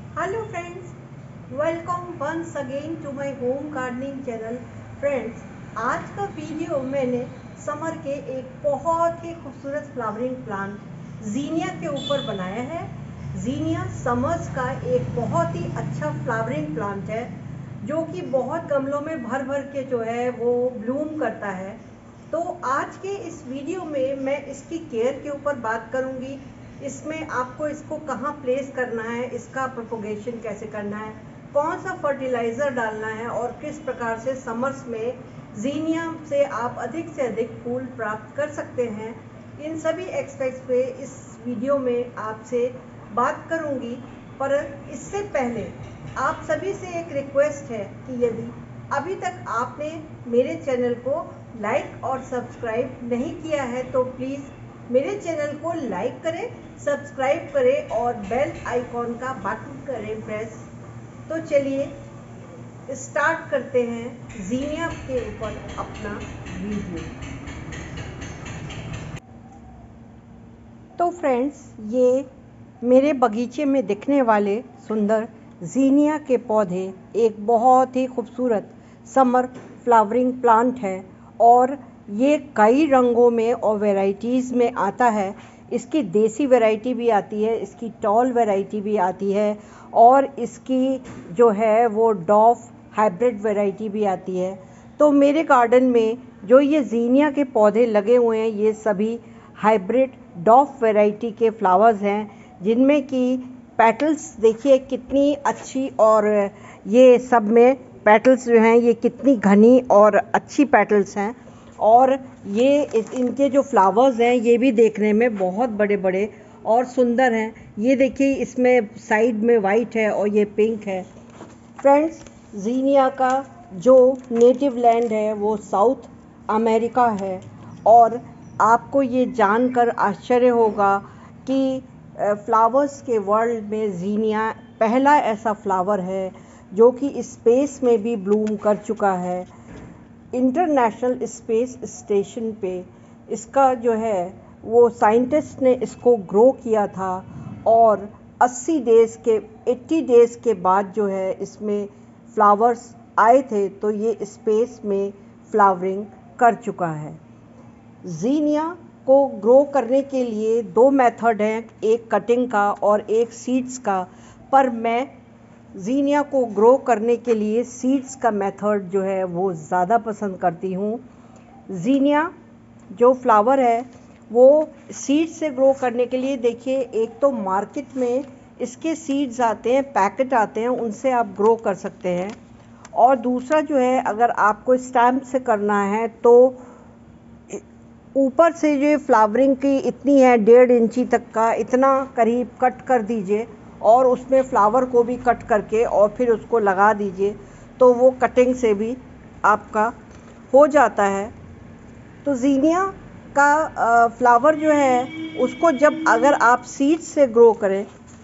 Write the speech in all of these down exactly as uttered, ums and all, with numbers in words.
Hello friends, welcome once again to my home gardening channel. Friends, आज का video मैंने summer के एक बहुत ही खूबसूरत फ्लावरिंग प्लांट जीनिया के ऊपर बनाया है। जीनिया समर्स का एक बहुत ही अच्छा फ्लावरिंग प्लांट है जो कि बहुत गमलों में भर भर के जो है वो ब्लूम करता है। तो आज के इस वीडियो में मैं इसकी केयर के ऊपर बात करूंगी। इसमें आपको इसको कहाँ प्लेस करना है, इसका प्रोपोगेशन कैसे करना है, कौन सा फर्टिलाइज़र डालना है और किस प्रकार से समर्स में जीनिया से आप अधिक से अधिक फूल प्राप्त कर सकते हैं, इन सभी एस्पेक्ट्स पे इस वीडियो में आपसे बात करूंगी। पर इससे पहले आप सभी से एक रिक्वेस्ट है कि यदि अभी तक आपने मेरे चैनल को लाइक और सब्सक्राइब नहीं किया है तो प्लीज़ मेरे चैनल को लाइक करें, सब्सक्राइब करें और बेल आइकॉन का बटन करें प्रेस। तो चलिए स्टार्ट करते हैं जीनिया के ऊपर अपना वीडियो। तो फ्रेंड्स, ये मेरे बगीचे में दिखने वाले सुंदर जीनिया के पौधे एक बहुत ही खूबसूरत समर फ्लावरिंग प्लांट है और ये कई रंगों में और वैरायटीज़ में आता है। इसकी देसी वैरायटी भी आती है, इसकी टॉल वैरायटी भी आती है और इसकी जो है वो डॉफ हाइब्रिड वैरायटी भी आती है। तो मेरे गार्डन में जो ये जीनिया के पौधे लगे हुए हैं ये सभी हाइब्रिड डॉफ वैरायटी के फ्लावर्स हैं, जिनमें कि पेटल्स देखिए कितनी अच्छी, और ये सब में पेटल्स जो हैं ये कितनी घनी और अच्छी पेटल्स हैं। और ये इनके जो फ्लावर्स हैं ये भी देखने में बहुत बड़े बड़े और सुंदर हैं। ये देखिए इसमें साइड में वाइट है और ये पिंक है। फ्रेंड्स, जीनिया का जो नेटिव लैंड है वो साउथ अमेरिका है और आपको ये जानकर आश्चर्य होगा कि फ्लावर्स के वर्ल्ड में जीनिया पहला ऐसा फ्लावर है जो कि स्पेस में भी ब्लूम कर चुका है। इंटरनेशनल स्पेस स्टेशन पे इसका जो है वो साइंटिस्ट ने इसको ग्रो किया था और अस्सी डेज़ के अस्सी डेज़ के बाद जो है इसमें फ्लावर्स आए थे, तो ये स्पेस में फ्लावरिंग कर चुका है। जीनिया को ग्रो करने के लिए दो मेथड हैं, एक कटिंग का और एक सीड्स का, पर मैं जीनिया को ग्रो करने के लिए सीड्स का मेथड जो है वो ज़्यादा पसंद करती हूँ। जीनिया जो फ्लावर है वो सीड्स से ग्रो करने के लिए देखिए, एक तो मार्केट में इसके सीड्स आते हैं, पैकेट आते हैं, उनसे आप ग्रो कर सकते हैं। और दूसरा जो है, अगर आपको स्टैम्प से करना है तो ऊपर से जो फ्लावरिंग की इतनी है डेढ़ इंची तक का इतना करीब कट कर दीजिए और उसमें फ्लावर को भी कट करके और फिर उसको लगा दीजिए, तो वो कटिंग से भी आपका हो जाता है। तो जीनिया का फ्लावर जो है उसको जब अगर आप सीड्स से ग्रो करें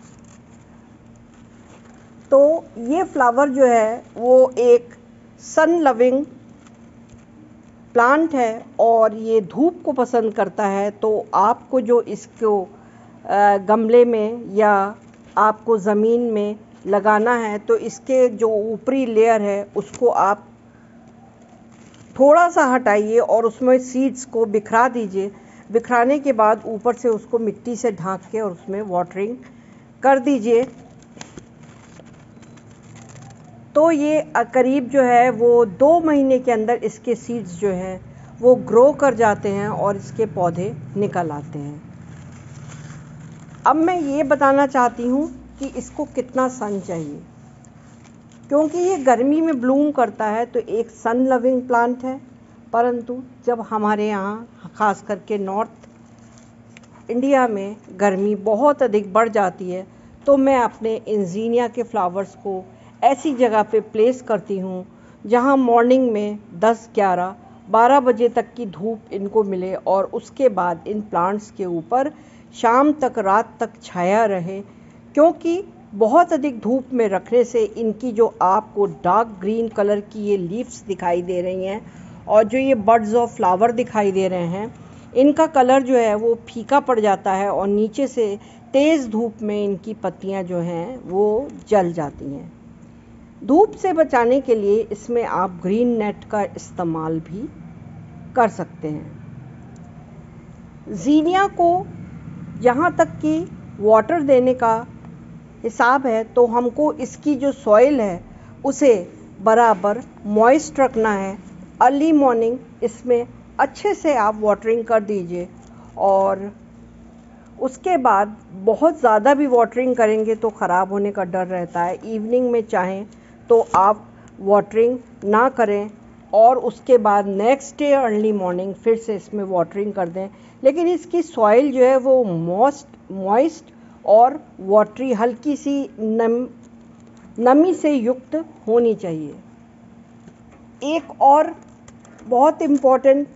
तो ये फ्लावर जो है वो एक सन लविंग प्लांट है और ये धूप को पसंद करता है। तो आपको जो इसको गमले में या आपको ज़मीन में लगाना है तो इसके जो ऊपरी लेयर है उसको आप थोड़ा सा हटाइए और उसमें सीड्स को बिखरा दीजिए। बिखराने के बाद ऊपर से उसको मिट्टी से ढांक के और उसमें वाटरिंग कर दीजिए, तो ये करीब जो है वो दो महीने के अंदर इसके सीड्स जो हैं वो ग्रो कर जाते हैं और इसके पौधे निकल आते हैं। अब मैं ये बताना चाहती हूँ कि इसको कितना सन चाहिए, क्योंकि ये गर्मी में ब्लूम करता है तो एक सन लविंग प्लांट है, परंतु जब हमारे यहाँ ख़ास करके नॉर्थ इंडिया में गर्मी बहुत अधिक बढ़ जाती है तो मैं अपने इन जीनिया के फ्लावर्स को ऐसी जगह पे प्लेस करती हूँ जहाँ मॉर्निंग में दस, ग्यारह, बारह बजे तक की धूप इनको मिले और उसके बाद इन प्लांट्स के ऊपर शाम तक, रात तक छाया रहे, क्योंकि बहुत अधिक धूप में रखने से इनकी जो आपको डार्क ग्रीन कलर की ये लीव्स दिखाई दे रही हैं और जो ये बड्स ऑफ फ्लावर दिखाई दे रहे हैं, इनका कलर जो है वो फीका पड़ जाता है और नीचे से तेज़ धूप में इनकी पत्तियां जो हैं वो जल जाती हैं। धूप से बचाने के लिए इसमें आप ग्रीन नेट का इस्तेमाल भी कर सकते हैं। ज़ीनिया को जहाँ तक कि वाटर देने का हिसाब है तो हमको इसकी जो सॉइल है उसे बराबर मॉइस्ट रखना है। अर्ली मॉर्निंग इसमें अच्छे से आप वाटरिंग कर दीजिए और उसके बाद बहुत ज़्यादा भी वाटरिंग करेंगे तो ख़राब होने का डर रहता है। इवनिंग में चाहें तो आप वाटरिंग ना करें और उसके बाद नेक्स्ट डे अर्ली मॉर्निंग फिर से इसमें वाटरिंग कर दें, लेकिन इसकी सॉइल जो है वो मॉइस्ट मॉइस्ट और वाटरी हल्की सी नम नमी से युक्त होनी चाहिए। एक और बहुत इम्पॉर्टेंट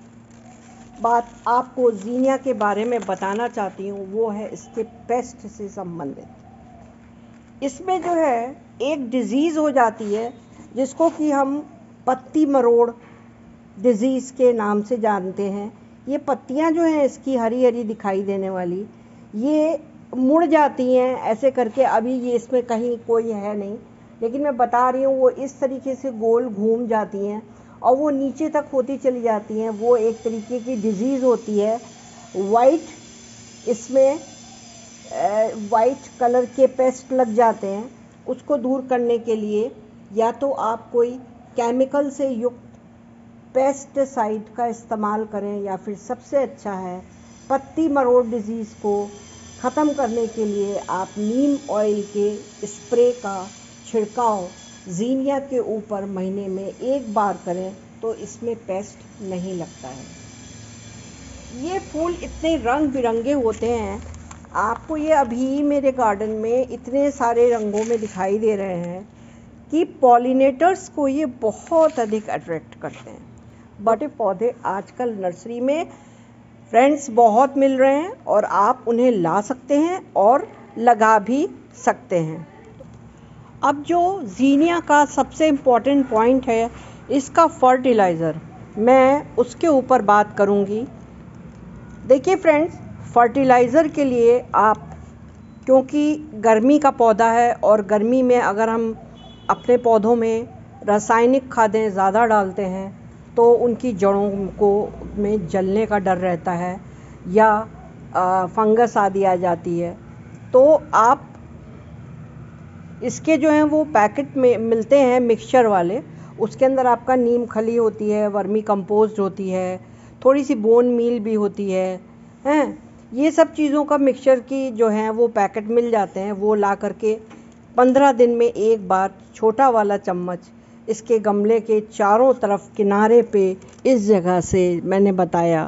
बात आपको ज़ीनिया के बारे में बताना चाहती हूँ, वो है इसके पेस्ट से संबंधित। इसमें जो है एक डिज़ीज़ हो जाती है जिसको कि हम पत्ती मरोड़ डिज़ीज़ के नाम से जानते हैं। ये पत्तियाँ जो हैं इसकी हरी हरी दिखाई देने वाली, ये मुड़ जाती हैं ऐसे करके। अभी ये इसमें कहीं कोई है नहीं, लेकिन मैं बता रही हूँ वो इस तरीके से गोल घूम जाती हैं और वो नीचे तक होती चली जाती हैं। वो एक तरीके की डिज़ीज़ होती है। वाइट इसमें वाइट कलर के पेस्ट लग जाते हैं। उसको दूर करने के लिए या तो आप कोई केमिकल से युक्त पेस्टिसाइड का इस्तेमाल करें या फिर सबसे अच्छा है पत्ती मरोड़ डिज़ीज़ को ख़त्म करने के लिए आप नीम ऑयल के स्प्रे का छिड़काव ज़ीनिया के ऊपर महीने में एक बार करें तो इसमें पेस्ट नहीं लगता है। ये फूल इतने रंग बिरंगे होते हैं, आपको ये अभी मेरे गार्डन में इतने सारे रंगों में दिखाई दे रहे हैं कि पॉलिनेटर्स को ये बहुत अधिक अट्रैक्ट करते हैं। बड़े पौधे आजकल नर्सरी में फ्रेंड्स बहुत मिल रहे हैं और आप उन्हें ला सकते हैं और लगा भी सकते हैं। अब जो ज़ीनिया का सबसे इम्पॉर्टेंट पॉइंट है इसका फर्टिलाइज़र, मैं उसके ऊपर बात करूंगी। देखिए फ्रेंड्स, फर्टिलाइज़र के लिए आप, क्योंकि गर्मी का पौधा है और गर्मी में अगर हम अपने पौधों में रासायनिक खादें ज़्यादा डालते हैं तो उनकी जड़ों को में जलने का डर रहता है या आ, फंगस आदि आ जाती है। तो आप इसके जो हैं वो पैकेट में मिलते हैं मिक्सचर वाले, उसके अंदर आपका नीम खली होती है, वर्मी कंपोस्ट होती है, थोड़ी सी बोन मील भी होती है हैं ये सब चीज़ों का मिक्सचर की जो हैं वो पैकेट मिल जाते हैं। वो ला करके पंद्रह दिन में एक बार छोटा वाला चम्मच इसके गमले के चारों तरफ किनारे पे इस जगह से मैंने बताया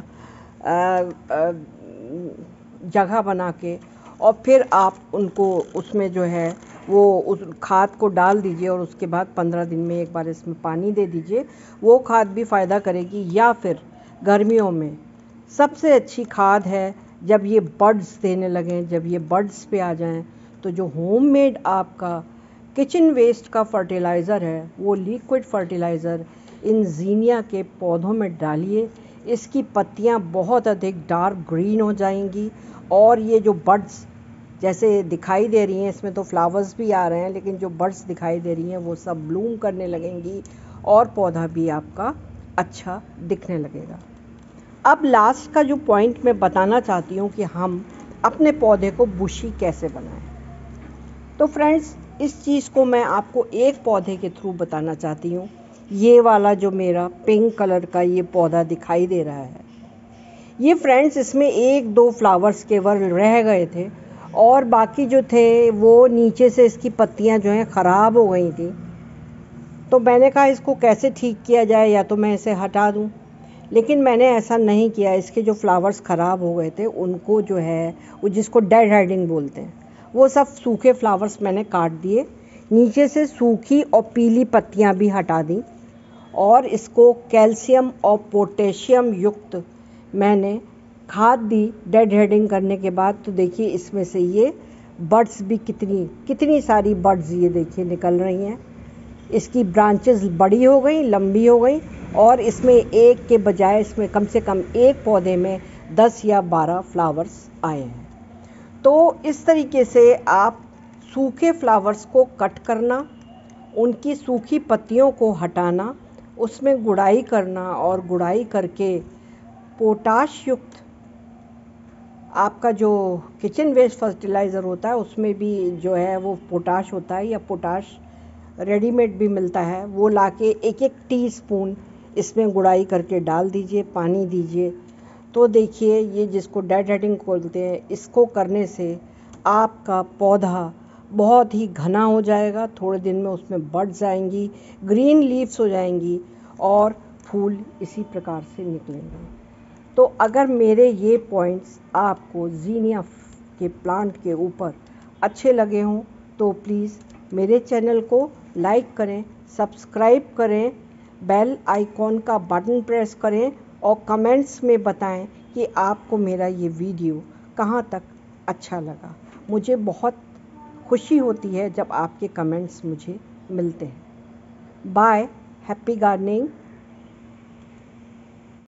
जगह बना के, और फिर आप उनको उसमें जो है वो उस खाद को डाल दीजिए और उसके बाद पंद्रह दिन में एक बार इसमें पानी दे दीजिए। वो खाद भी फ़ायदा करेगी। या फिर गर्मियों में सबसे अच्छी खाद है जब ये बड्स देने लगें, जब ये बड्स पे आ जाएं, तो जो होममेड आपका किचन वेस्ट का फर्टिलाइज़र है वो लिक्विड फर्टिलाइज़र इन ज़ीनिया के पौधों में डालिए। इसकी पत्तियां बहुत अधिक डार्क ग्रीन हो जाएंगी और ये जो बड्स जैसे दिखाई दे रही हैं, इसमें तो फ्लावर्स भी आ रहे हैं, लेकिन जो बड्स दिखाई दे रही हैं वो सब ब्लूम करने लगेंगी और पौधा भी आपका अच्छा दिखने लगेगा। अब लास्ट का जो पॉइंट मैं बताना चाहती हूँ कि हम अपने पौधे को बुशी कैसे बनाएं। तो फ्रेंड्स, इस चीज़ को मैं आपको एक पौधे के थ्रू बताना चाहती हूँ। ये वाला जो मेरा पिंक कलर का ये पौधा दिखाई दे रहा है, ये फ्रेंड्स इसमें एक दो फ्लावर्स केवल रह गए थे और बाकी जो थे वो नीचे से इसकी पत्तियां जो हैं ख़राब हो गई थी। तो मैंने कहा इसको कैसे ठीक किया जाए, या तो मैं इसे हटा दूं, लेकिन मैंने ऐसा नहीं किया। इसके जो फ्लावर्स ख़राब हो गए थे उनको जो है वो जिसको डेड हेडिंग बोलते हैं, वो सब सूखे फ्लावर्स मैंने काट दिए, नीचे से सूखी और पीली पत्तियां भी हटा दी और इसको कैल्शियम और पोटेशियम युक्त मैंने खाद दी डेड हेडिंग करने के बाद। तो देखिए इसमें से ये बड्स भी कितनी कितनी सारी बड्स ये देखिए निकल रही हैं। इसकी ब्रांचेस बड़ी हो गई, लंबी हो गई और इसमें एक के बजाय इसमें कम से कम एक पौधे में दस या बारह फ्लावर्स आए हैं। तो इस तरीके से आप सूखे फ्लावर्स को कट करना, उनकी सूखी पत्तियों को हटाना, उसमें गुड़ाई करना और गुड़ाई करके पोटाश युक्त आपका जो किचन वेस्ट फर्टिलाइज़र होता है उसमें भी जो है वो पोटाश होता है, या पोटाश रेडीमेड भी मिलता है, वो लाके एक एक टीस्पून इसमें गुड़ाई करके डाल दीजिए, पानी दीजिए। तो देखिए ये जिसको डेड हेडिंग बोलते हैं, इसको करने से आपका पौधा बहुत ही घना हो जाएगा, थोड़े दिन में उसमें बड जाएंगी, ग्रीन लीव्स हो जाएंगी और फूल इसी प्रकार से निकलेंगे। तो अगर मेरे ये पॉइंट्स आपको ज़ीनिया के प्लांट के ऊपर अच्छे लगे हों तो प्लीज़ मेरे चैनल को लाइक करें, सब्सक्राइब करें, बेल आइकॉन का बटन प्रेस करें और कमेंट्स में बताएं कि आपको मेरा ये वीडियो कहाँ तक अच्छा लगा। मुझे बहुत खुशी होती है जब आपके कमेंट्स मुझे मिलते हैं। Bye, happy gardening.